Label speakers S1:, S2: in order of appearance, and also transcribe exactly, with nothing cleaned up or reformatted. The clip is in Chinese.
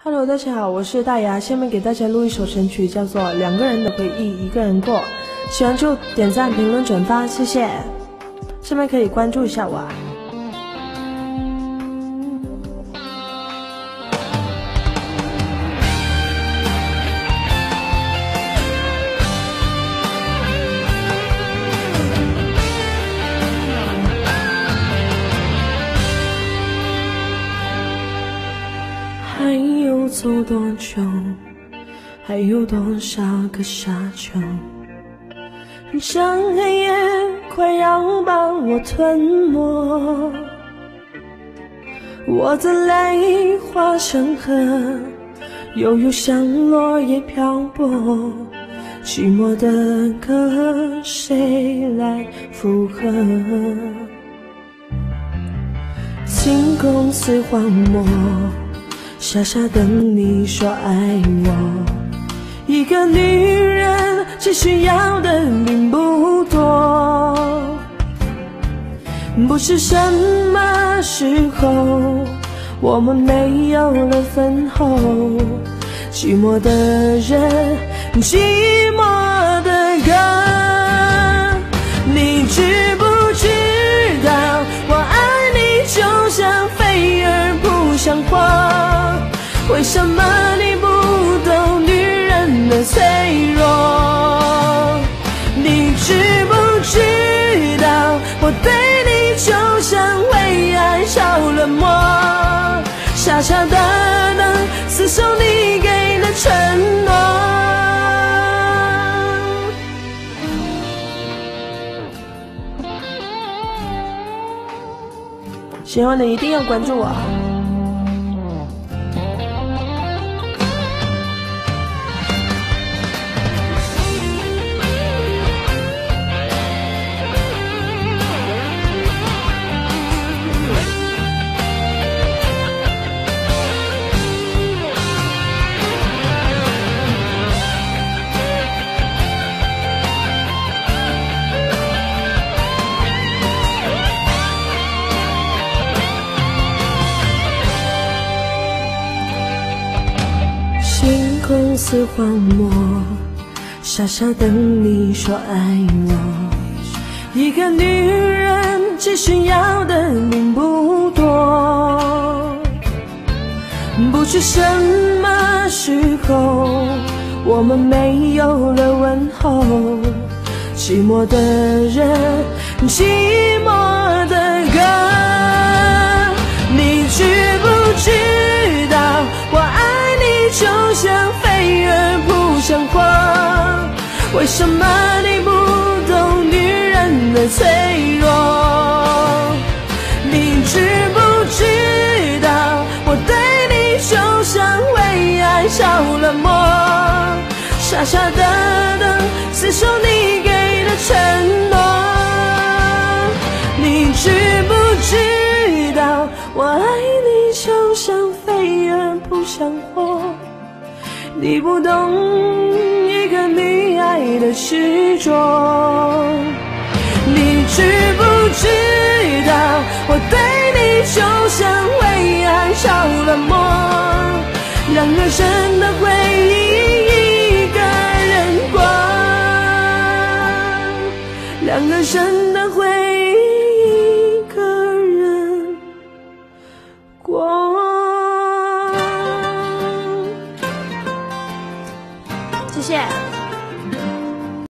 S1: Hello， 大家好，我是大牙，下面给大家录一首神曲，叫做《两个人的回忆一个人过》，喜欢就点赞、评论、转发，谢谢。下面可以关注一下我啊。还有走多久，还有多少个沙丘，当黑夜快要把我吞没，我的泪化成河，悠悠像落叶漂泊，寂寞的歌谁来附和？晴空似荒漠，傻傻等你说爱我，一个女人只需要的并不多，不是什么时候我们没有了分后，寂寞的人，寂寞的歌，你知不知道我爱你就像飞蛾扑向火，为什么你不懂女人的脆弱？你知不知道我对你就像为爱烧了魔，傻傻的等死守你给的承诺。喜欢的一定要关注我。晴空似荒漠，傻傻等你说爱我，一个女人只需要的并不多，不知什么时候我们没有了问候，寂寞的人，寂寞的歌，你知不知道我爱你就像飞蛾扑向火，为什么你不懂女人的脆弱？你知不知道我对你就像为爱烧了魔，傻傻的等死守你给的承诺。你知不知道我爱你就像飞蛾扑向火，你不懂一个女爱的执着。你知不知道我对你就像为爱烧了魔，两个人的回忆一个人过，两个人的回忆一个人过。谢谢。